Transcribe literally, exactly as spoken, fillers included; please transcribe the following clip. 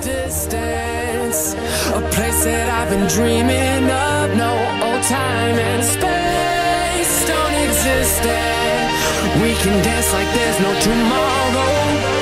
distance, a place that I've been dreaming of. No old time and space don't exist, and we can dance like there's no tomorrow.